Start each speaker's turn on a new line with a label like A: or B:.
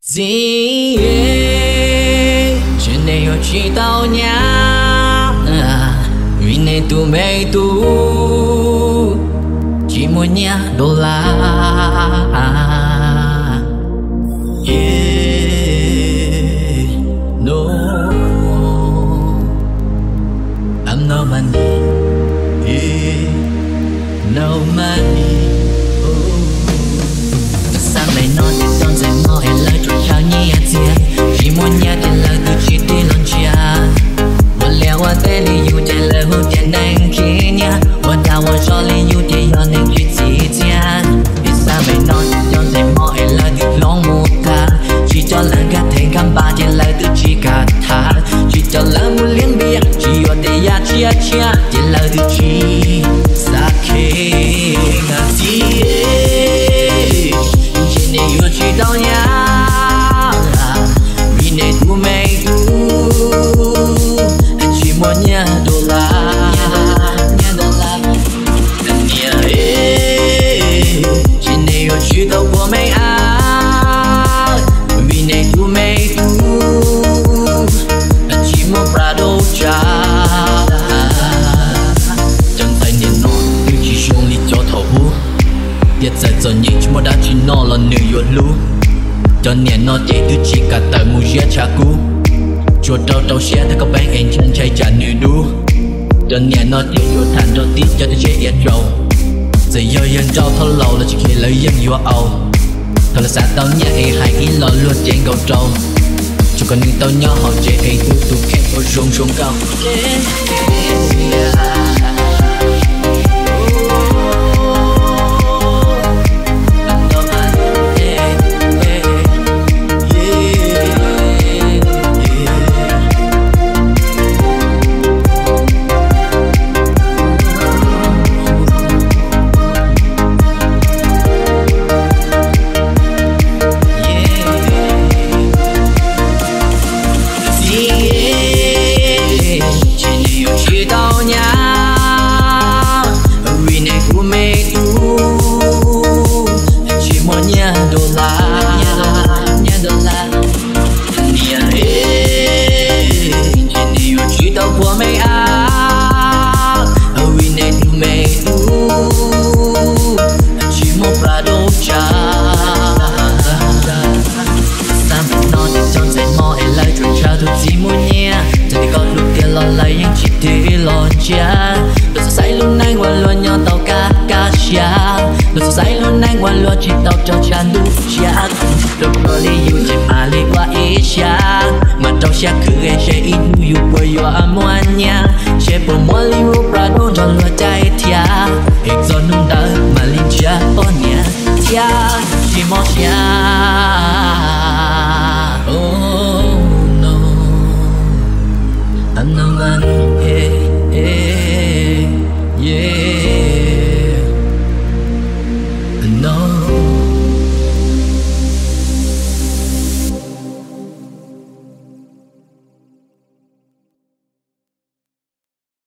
A: gì chuyện này ở chỉ tao nhá vì nên tụi mày tu chỉ muốn nhà đô la yeah no I'm no money yeah no money sao mày nói thì con dễ mò hay lời cho chào nhẹ tiền chỉ muốn nhà thì lời từ chỉ đi lon chia một lẽ qua tên đi yêu thì lời hôn tiền đang khi nha một đào một cho li yêu thì do nên chỉ tiền vì sao mày nói thì con dễ mò hay lời từ lòng một ca chỉ cho lần cả thành cam ba thì lời từ chỉ cả thà chỉ cho lần muốn liên biệt chỉ ở đây ya chia thì lời từ chỉ xa khi ngã gì này yêu chỉ tao nhá vì này tụi mày tu chỉ muốn nhà đô la nhà chỉ này yêu chỉ tao của mày vì này tụi mày tu chỉ muốn Prado cha chẳng phải nhìn nó yêu chỉ xuống đi cho thầu hú biết giờ giờ nhị chúng đã chỉ nó là nữ yêu lu cho nên nó để từ chỉ cả tại mua giá cha cũ cho đâu xe thì có bán anh chân chạy trả nữ đu cho nên nó để cho thành cho tí cho chế yết trâu giờ giờ dân trâu thâu lâu là chỉ khi lấy dân yêu âu thật là xa tao nhà ai hai ý lo luôn trên cầu trâu cho con những tao nhỏ họ chế ai tu khép ở rung cao chỉ tao cho chan đu cha được rồi đi yêu chỉ mà đi qua ý cha mà tao sẽ cứ ghé sẽ ít yêu bởi yêu amo anh nha sẽ bỏ mua liu Prado cho lo trái